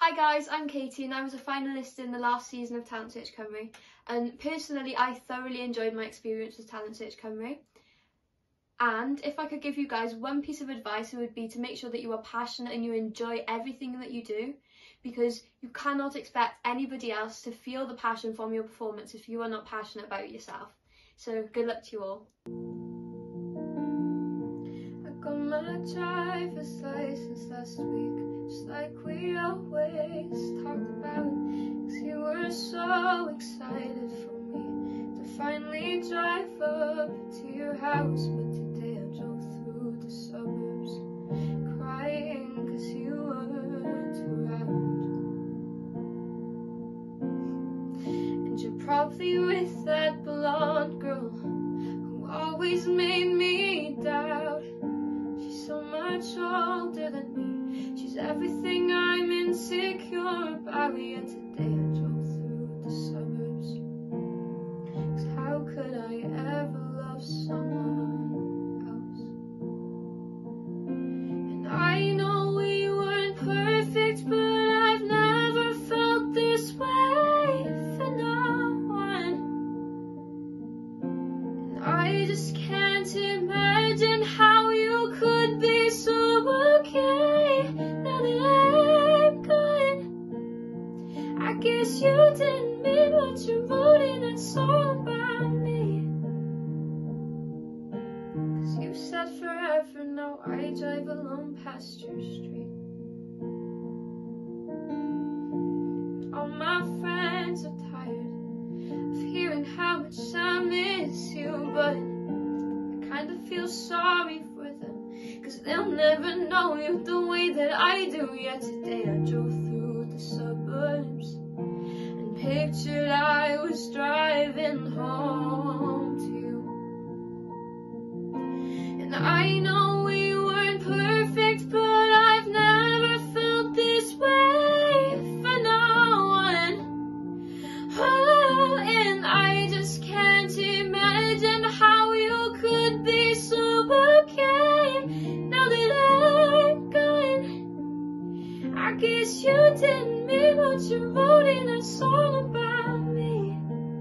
Hi guys, I'm Katie and I was a finalist in the last season of Talent Search Cymru, and personally I thoroughly enjoyed my experience with Talent Search Cymru. And if I could give you guys one piece of advice, it would be to make sure that you are passionate and you enjoy everything that you do, because you cannot expect anybody else to feel the passion from your performance if you are not passionate about it yourself. So good luck to you all. I got my driver's license last week, just like we always talked about, 'cause you were so excited for me to finally drive up to your house. But today I drove through the suburbs crying 'cause you weren't around. And you're probably with that blonde girl who always made me doubt. She's so much older than me, she's everything I'm insecure about. Yet today I drove through the suburbs, 'cause how could I ever love someone else? And I know we weren't perfect, but I've never felt this way for no one. And I just can't imagine how you could be so okay now that I'm gone. I guess you didn't mean what you wrote in that song about me, 'cause you said forever, now I drive alone past your street. All my friends are tired of hearing how much I miss you, but I kind of feel sorry for them, 'cause they'll never know you the way that I do. Yet today I drove through the suburbs and pictured I was driving home to you. And I know we weren't perfect, but I've never felt this way for no one. Oh, and I just can't imagine how you could be so okay now that I'm gone. I guess you didn't mean what you wrote in that song about me,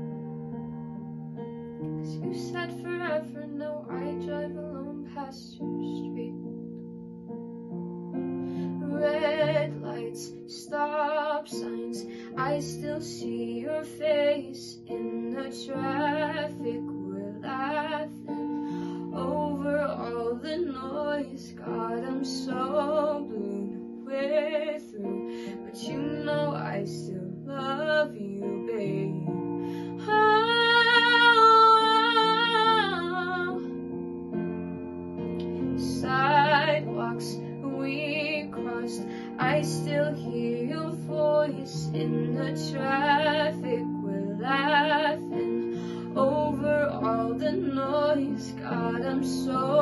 'cause you said forever, now I drive alone past your street. Red lights, stop signs, I still see your face in the traffic. We're laughing over all the noise. God, I'm so blue we're through, but you know I still love you, babe. Oh, sidewalks we crossed, I still hear your voice in the traffic. We're laughing over all the noise. God, I'm so